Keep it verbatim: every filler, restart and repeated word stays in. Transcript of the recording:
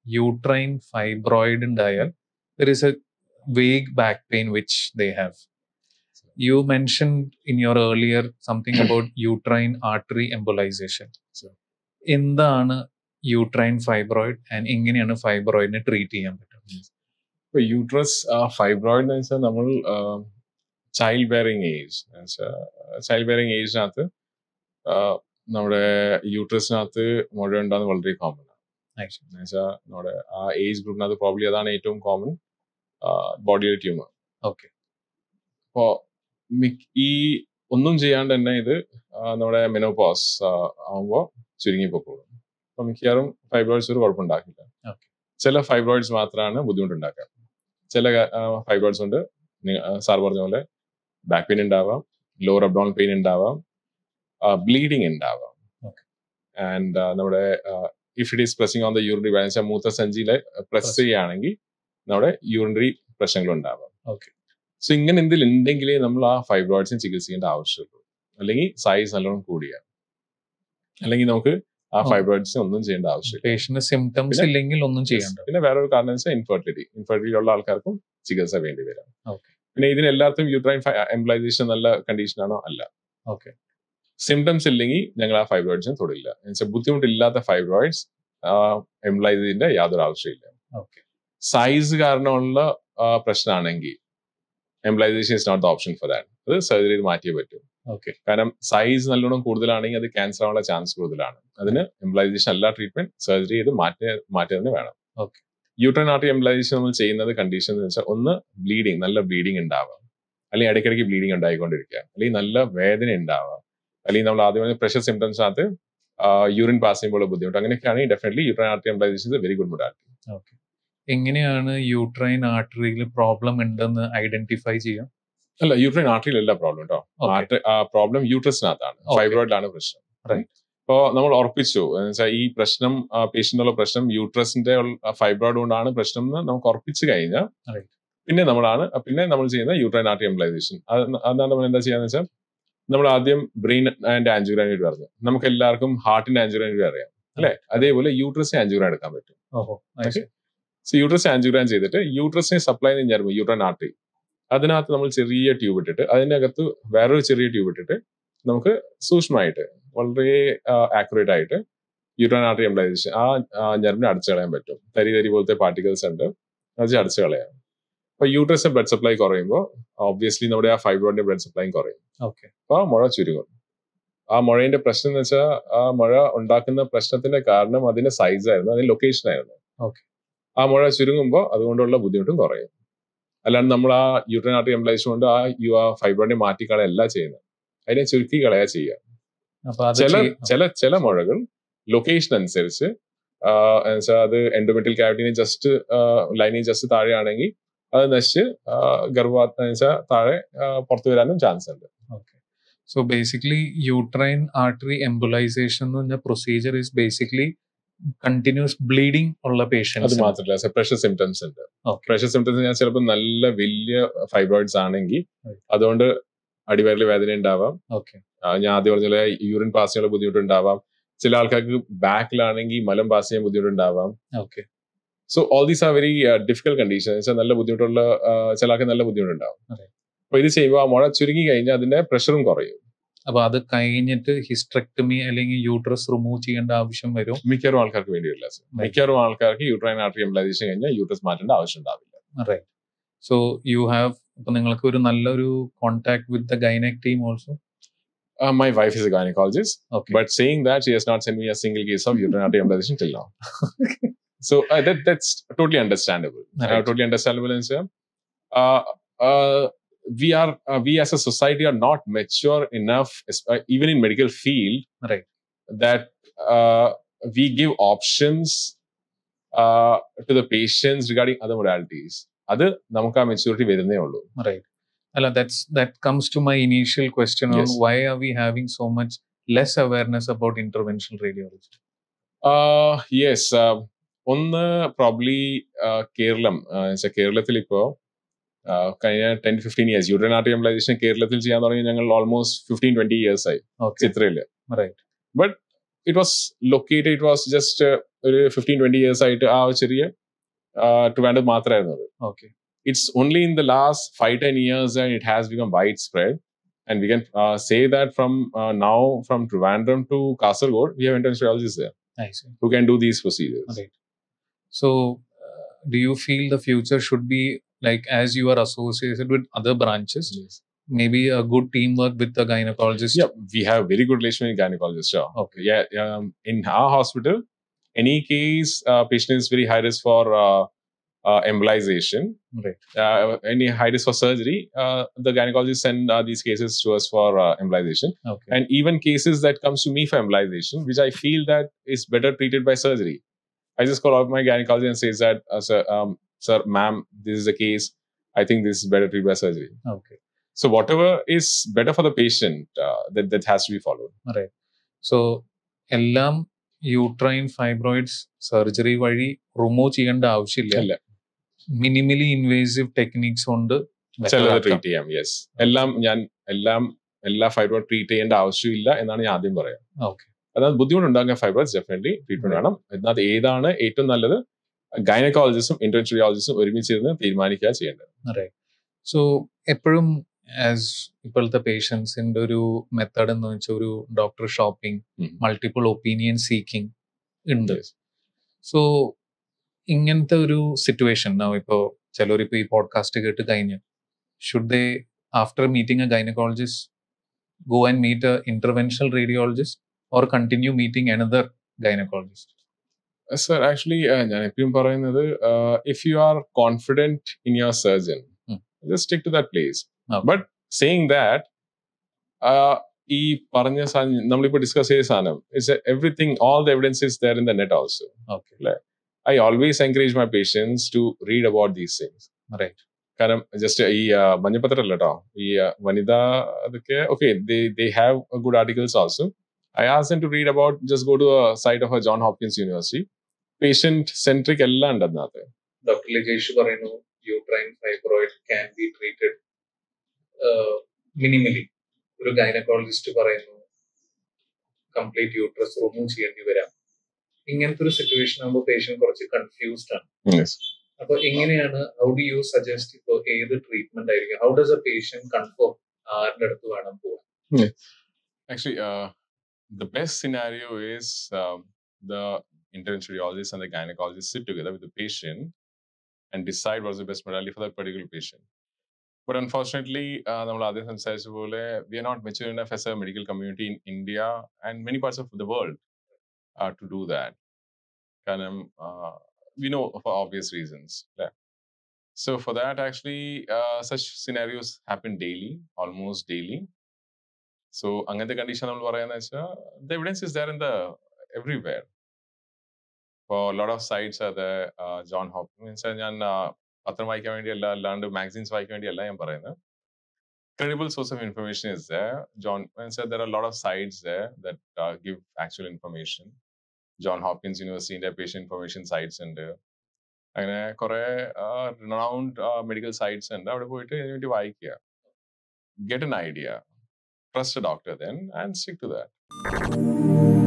uterine fibroid ഉണ്ടായാൽ there is a vague back pain which they have. You mentioned in your earlier something about uterine artery embolization. Sure. എന്താണ് uterine fibroid and എങ്ങനെയാണ് ഫൈബ്രോയിഡിനെ treat ചെയ്യാൻ പറ്റുന്നത്? ഇപ്പോൾ uterus fibroid എന്ന് വെച്ചാൽ നമ്മൾ child bearing age child bearing ഏജിനകത്ത് നമ്മുടെ യൂട്രസിനകത്ത് മുഴ ഉണ്ടാകുന്നത് വളരെ കോമൺ ആണ്. എന്നുവെച്ചാൽ നമ്മുടെ ആ ഏജ് ഗ്രൂപ്പിനകത്ത് പ്രോബ്ലി അതാണ് ഏറ്റവും കോമൺ ബോഡിയുടെ ട്യൂമർ. ഓക്കെ. അപ്പോൾ ഈ ഒന്നും ചെയ്യാണ്ട് തന്നെ ഇത് നമ്മുടെ മെനോപോസ് ആകുമ്പോൾ ചുരുങ്ങിപ്പോക്കോളും. അപ്പോൾ മിക്കവാറും ഫൈബ്രോയിഡ്സ് ഒരു കുഴപ്പമുണ്ടാക്കില്ല. ചില ഫൈബ്രോയിഡ്സ് മാത്രമാണ് ബുദ്ധിമുട്ടുണ്ടാക്കുക. ചില ഫൈബ്രോയിഡ്സ് കൊണ്ട് സാർ പറഞ്ഞ പോലെ ബാക്ക് പെയിൻ ഉണ്ടാവാം, ലോവർ അബ്ഡോമിനൽ പെയിൻ ഉണ്ടാവാം, ബ്ലീഡിങ് ഉണ്ടാവാം. ആൻഡ് നമ്മുടെ if it is pressing on the urinary balance, മൂത്രസഞ്ചിയിലെ പ്രസ് ചെയ്യുകയാണെങ്കിൽ നമ്മുടെ യൂറിനറി പ്രശ്നങ്ങൾ ഉണ്ടാവാം. ഓക്കെ. സോ ഇങ്ങനെ എന്തെങ്കിലും ഉണ്ടെങ്കിലേ നമ്മൾ ആ ഫൈബ്രോയിഡ്സിനെ ചികിത്സിക്കേണ്ട ആവശ്യമുള്ളൂ. അല്ലെങ്കിൽ സൈസ് നല്ലോണം കൂടിയ, അല്ലെങ്കിൽ നമുക്ക് ആ ഫൈബ്രോയിഡ്സിനെ ഒന്നും ചെയ്യേണ്ട ആവശ്യമില്ല. പേഷ്യന്റ് സിംറ്റംസ് ഇല്ലെങ്കിൽ ഒന്നും ചെയ്യേണ്ട. പിന്നെ വേറൊരു കാരണം വെച്ചാൽ ഇൻഫെർട്ടിലിറ്റി ഇൻഫെർട്ടിലിറ്റി ഉള്ള ആൾക്കാർക്കും ചികിത്സ വേണ്ടി വരാം. ഓക്കെ. പിന്നെ ഇതിന് എല്ലാവർക്കും യൂട്രൈൻ എംബ്ലൈസേഷൻ നല്ല കണ്ടീഷനാണോ? അല്ല. ഓക്കെ. സിംറ്റംസ് ഇല്ലെങ്കിൽ ഞങ്ങൾ ആ ഫൈബ്രോയിഡ്സിനെ തൊടില്ല. എന്നുവെച്ചാൽ ബുദ്ധിമുട്ടില്ലാത്ത ഫൈബ്രോയിഡ്സ് എംബ്ലൈസിന്റെ യാതൊരു ആവശ്യമില്ല. ഓക്കെ. സൈസ് കാരണമുള്ള പ്രശ്നമാണെങ്കിൽ embolization is not the option for that. അത് സർജറി ചെയ്ത് മാറ്റിയേ പറ്റും. ഓക്കെ. കാരണം സൈസ് നല്ലോണം കൂടുതലാണെങ്കിൽ അത് ക്യാൻസർ ആവാനുള്ള ചാൻസ് കൂടുതലാണ്. അതിന് എംബ്ലൈസേഷൻ അല്ല ട്രീറ്റ്മെന്റ്, സർജറി ചെയ്ത് മാറ്റി മാറ്റിയതിന് വേണം. ഓക്കെ. യൂട്രൈൻ ആർട്ടറി എംബ്ലൈസേഷൻ നമ്മൾ ചെയ്യുന്നത് കണ്ടീഷൻ എന്ന് വെച്ചാൽ ഒന്ന് ബ്ലീഡിങ്, നല്ല ബ്ലീഡിങ് ഉണ്ടാവാം, അല്ലെങ്കിൽ ഇടയ്ക്കിടയ്ക്ക് ബ്ലീഡിങ് ഉണ്ടായിക്കൊണ്ടിരിക്കുക, അല്ലെങ്കിൽ നല്ല വേദന ഉണ്ടാവാം, അല്ലെങ്കിൽ നമ്മൾ ആദ്യം പ്രഷർ സിംറ്റംസിനകത്ത് യൂറിൻ പാസ് ചെയ്യുമ്പോൾ ബുദ്ധിമുട്ട്, അങ്ങനെയൊക്കെയാണെങ്കിൽ definitely uterine artery embolization is a very good modality. Okay. എങ്ങനെയാണ് യൂട്രൈൻ ആർട്ടറിയിൽ പ്രോബ്ലം ഉണ്ടെന്ന് ഐഡന്റിഫൈ ചെയ്യാം? അല്ല, യൂട്രൈൻ ആർട്ടറിയിലല്ല പ്രോബ്ലം കേട്ടോ. പ്രോബ്ലം യൂട്രസിനകത്താണ്, ഫൈബ്രോയിഡിലാണ് പ്രശ്നം. ഇപ്പോ നമ്മൾ ഉറപ്പിച്ചു എന്നുവെച്ചാൽ ഈ പ്രശ്നം പേഷ്യന്റിനുള്ള പ്രശ്നം യൂട്രസിന്റെ ഫൈബ്രോയിഡ് കൊണ്ടാണ് പ്രശ്നം എന്ന് നമുക്ക് ഉറപ്പിച്ചു കഴിഞ്ഞാൽ പിന്നെ നമ്മളാണ് പിന്നെ നമ്മൾ ചെയ്യുന്ന യൂട്രൈൻ ആർട്ടറി എംബ്ലൈസേഷൻ. അതാണ് നമ്മൾ എന്താ ചെയ്യാന്ന് വെച്ചാൽ, നമ്മൾ ആദ്യം ബ്രെയിൻ ആൻഡ് ആൻജിയോഗ്രാം പറഞ്ഞു. നമുക്ക് എല്ലാവർക്കും ഹാർട്ടിന്റെ ആൻജിയോഗ്രാം അറിയാം അല്ലെ? അതേപോലെ യൂട്രസ് ആൻജിയോഗ്രാം എടുക്കാൻ പറ്റും. സോ യൂട്രസ് ആൻജിയോഗ്രാം ചെയ്തിട്ട് യൂട്രസിനെ സപ്ലൈ ചെയ്യുന്ന യൂട്രൈൻ ആർട്ടറി, അതിനകത്ത് നമ്മൾ ചെറിയ ട്യൂബ് ഇട്ടിട്ട് അതിൻ്റെ അകത്ത് വേറൊരു ചെറിയ ട്യൂബ് ഇട്ടിട്ട് നമുക്ക് സൂക്ഷ്മമായിട്ട് വളരെ ആക്യുറേറ്റ് ആയിട്ട് യൂട്രൈൻ ആർട്ടറി എംബ്ലൈസേഷൻ ആ ഞരമ്പിനെ അടച്ചു കളയാൻ പറ്റും. തരി തരി പോലത്തെ പാർട്ടിക്കിൾസ് ഉണ്ട്, അത് അടച്ചു കളയാം. അപ്പൊ യൂട്രസിന്റെ ബ്ലഡ് സപ്ലൈ കുറയുമ്പോൾ ഒബ്വിയസ്ലി നമ്മുടെ ആ ഫൈബ്രോയിഡിന്റെ ബ്ലഡ് സപ്ലൈയും കുറയും. ഓക്കെ. അപ്പൊ ആ മുഴ ചുരുങ്ങും. ആ മുഴയുടെ പ്രശ്നം എന്ന് വെച്ചാൽ ആ മുഴ ഉണ്ടാക്കുന്ന പ്രശ്നത്തിന്റെ കാരണം അതിന്റെ സൈസ് ആയിരുന്നു, അതിന്റെ ലൊക്കേഷൻ ആയിരുന്നു. ഓക്കെ. ആ മുഴ ചുരുങ്ങുമ്പോൾ അതുകൊണ്ടുള്ള ബുദ്ധിമുട്ടും കുറയും. അല്ലാണ്ട് നമ്മൾ ആ യൂട്രൈൻ ആർട്ടറി എംബ്ലൈസേഷൻ കൊണ്ട് ആ യു ആ ഫൈബ്രോയിഡിനെ മാറ്റി കളയല്ല ചെയ്യുന്നത്, അതിനെ ചുരുക്കി കളയാ ചെയ്യുക. ചില ചില ചില മുഴകൾ ലൊക്കേഷൻ അനുസരിച്ച് അത് എൻഡോമെട്രിയൽ ക്യാവിറ്റിനെ ജസ്റ്റ് ലൈനിങ് ജസ്റ്റ് താഴെയാണെങ്കിൽ അത് നശിച്ച് ഗർഭ താഴെ പുറത്തു വരാനും ചാൻസ് ഉണ്ട്. Okay. So basically uterine artery embolization എന്ന് പറഞ്ഞ procedure is basically continuous bleeding ഉള്ള പേഷ്യൻസ്. അത് മാത്രമല്ല പ്രഷർ സിംറ്റംസ് ഉണ്ട്. പ്രഷർ സിംറ്റംസ് ഞാൻ ചിലപ്പോൾ നല്ല വലിയ ഫൈബ്രോയിഡ്സ് ആണെങ്കിൽ അതുകൊണ്ട് അടിവയറിൽ വേദന ഉണ്ടാവാം. ഓക്കെ. ഞാൻ ആദ്യം പറഞ്ഞ പോലെ യൂറിൻ പാസ് ചെയ്യാനുള്ള ബുദ്ധിമുട്ടുണ്ടാവാം. ചില ആൾക്കാർക്ക് ബാക്കിലാണെങ്കിൽ മലം പാസ് ചെയ്യാൻ ബുദ്ധിമുട്ടുണ്ടാവാം. Okay. So all these are very difficult conditions. നല്ല ബുദ്ധിമുട്ടുള്ള ചില ആൾക്ക് നല്ല ബുദ്ധിമുട്ടുണ്ടാവും. അപ്പൊ ഇത് ചെയ്യുമ്പോൾ ആ മുഴ ചുരുങ്ങി കഴിഞ്ഞാൽ അതിന്റെ പ്രഷറും കുറയും. അപ്പൊ അത് കഴിഞ്ഞിട്ട് ഹിസ്റ്ററക്ടമി അല്ലെങ്കിൽ യൂട്രസ് റിമൂവ് ചെയ്യേണ്ട ആവശ്യം വരും? മിക്കവാറും ആൾക്കാർക്ക് വേണ്ടി വരില്ല. മിക്കവാറും ആൾക്കാർക്ക് യൂട്രൈൻ ആർട്ടറി എംബ്ലൈസേഷൻ കഴിഞ്ഞാൽ യൂട്രസ് മാറ്റേണ്ട ആവശ്യം ഉണ്ടാവില്ല. റൈറ്റ്. സോ യു ഹാവ് ഇപ്പൊ നിങ്ങൾക്ക് ഒരു നല്ലൊരു contact with the gynaec team also? Uh, my wife is a gynecologist, okay. but saying that, she has not sent me a single case of uterine artery embolization till now. So uh, that that's totally understandable. Right. Uh, totally understandable. And so, uh, uh, we are uh, we as a society are not mature enough, uh, even in medical field, right, that uh, we give options uh, to the patients regarding other modalities. Adu namukka maturity verunne ullu. Right. Alla, that's that comes to my initial question on yes. why are we having so much less awareness about interventional radiology? Uh, yes. Uh, ഒന്ന് probably Keralam കേരളത്തിൽ ഇപ്പോൾ കഴിഞ്ഞ ten fifteen years uterine artery embolization കേരളത്തിൽ ചെയ്യാൻ തുടങ്ങി ഞങ്ങൾ almost fifteen twenty years ആയി ചിത്രയില്. Right. But it was located, it was just uh, fifteen twenty years ആയിട്ട് ആ ചെറിയ ട്രിവാൻഡ്രം മാത്രമായിരുന്നു അത്. Okay. It's only in the last five ten years that it has become widespread, and we can uh, say that from uh, now from Trivandrum to Kasaragod we have interventional radiologists there. I see. Who can do these procedures. Right. So uh, do you feel the future should be like, as you are associated with other branches, Yes. maybe a good teamwork with the gynecologist? Yeah, we have very good relation with gynecologists. Sure. Okay. Yeah, um, in our hospital, any case uh, patient is very high risk for uh, uh, embolization. Right. Uh, any high risk for surgery, uh, the gynecologist send uh, these cases to us for uh, embolization. Okay. And even cases that comes to me for embolization, which I feel that is better treated by surgery, I just call out my gynecologist and says that, uh, sir, um, sir, ma'am, this is the case. I think this is better treated by surgery. Okay. So whatever is better for the patient, uh, that that has to be followed. Right. So എല്ലാം uterine fibroids surgery വഴി remove ചെയ്യേണ്ട ആവശ്യമില്ല. Minimally invasive techniques കൊണ്ട് ചിലത് treat ചെയ്യാം. Yes, എല്ലാം ഞാൻ എല്ലാം എല്ലാ ഫൈബ്രോയിഡ് ട്രീറ്റ് ചെയ്യേണ്ട ആവശ്യമില്ല എന്നാണ് ഞാൻ ആദ്യം പറയാം. ഓക്കെ. അതായത് ബുദ്ധിമുട്ടുണ്ടാകുന്ന ഫൈബ്രോയിഡ്സ് ഡെഫിനറ്റ്ലി ട്രീറ്റ്മെന്റ് വേണം. അതിനകത്ത് ഏതാണ് ഏറ്റവും നല്ലത് ഗൈനക്കോളജിസ്റ്റും ഇന്റർവെൻഷണൽ റേഡിയോളജിസ്റ്റും ഒരുമിച്ചിരുന്ന് തീരുമാനിക്കുക ചെയ്യേണ്ടത്. റൈറ്റ്. സോ എപ്പോഴും ആസ് ഇപ്പോഴത്തെ പേഷ്യൻസിന്റെ ഒരു മെത്തേഡ് എന്ന് വെച്ചാൽ ഒരു doctor shopping, multiple opinion seeking ഉണ്ട്. സോ ഇങ്ങനത്തെ ഒരു സിറ്റുവേഷൻ ഇപ്പോൾ ചിലരിപ്പോൾ ഈ പോഡ്കാസ്റ്റ് കേട്ട് കഴിഞ്ഞ് should they after meeting a gynaecologist go and meet a interventional radiologist or continue meeting another gynecologist? Uh, sir, actually, ഞാൻ എപ്പോഴും പറയുന്നത്, if you are confident in your surgeon, hmm. just stick to that place. Okay. But saying that, uh, ഈ പറഞ്ഞ സാധനം നമ്മളിപ്പോൾ discuss ചെയ്ത സാധനം is everything, all the evidence is there in the net also. Okay. Like, I always encourage my patients to read about these things. Right. കാരണം just ഈ മഞ്ഞപ്പത്രം അല്ല കേട്ടോ, ഈ വനിത അതൊക്കെ okay, they have good articles also. I ask them to read about, just go to site of John Hopkins university. Patient centric എല്ലാം ഉണ്ട് അതിനകത്ത്. ഡോക്ടർ ലിജേഷ് പറയുന്നു uterine fibroid can be treated minimally. ഒരു ഗൈനക്കോളജിസ്റ്റ് പറയുന്നു കംപ്ലീറ്റ് യൂട്രസ് റിമൂവ് ചെയ്യേണ്ടി വരാം. ഇങ്ങനത്തെ ഒരു സിറ്റുവേഷൻ ആകുമ്പോൾ പേഷ്യന്റ് കുറച്ച് കൺഫ്യൂസ്ഡ് ആണ്. അപ്പൊ എങ്ങനെയാണ്, ഹൗ ഡു യു സജസ്റ്റ് ഇപ്പോൾ ഏത് ട്രീറ്റ്മെന്റ് ആയിരിക്കും? How does a patient confirm ആരുടെ അടുത്ത് വേണം പോവാൻ? Actually, uh, the best scenario is uh, the interventional radiologist and the gynecologist sit together with the patient and decide what's the best modality for that particular patient. But unfortunately, നമ്മൾ ആദ്യം സംസാരിച്ച പോലെ we are not mature enough as a medical community in India and many parts of the world uh, to do that. കാരണം uh, we know for obvious reasons. Yeah. So for that, actually, uh, such scenarios happen daily, almost daily. So അങ്ങനത്തെ condition നമ്മൾ പറയുന്നത് വെച്ചാൽ the evidence is there in the everywhere. For a lot of sites are there. uh, John Hopkins, ഞാൻ പത്രം വായിക്കാൻ വേണ്ടിയല്ല, അല്ലാണ്ട് magazines വായിക്കാൻ വേണ്ടിയല്ല ഞാൻ പറയുന്നത്. Credible source of information is there. John said there are a lot of sites there that uh, give actual information. John Hopkins University in their patient information sites ഉണ്ട്. അങ്ങനെ കുറെ റിനൗണ്ട് മെഡിക്കൽ സൈറ്റ്സ് ഉണ്ട്. അവിടെ പോയിട്ട് ഇതിനു വേണ്ടി വായിക്കുക. Get an idea. Trust a doctor then and stick to that.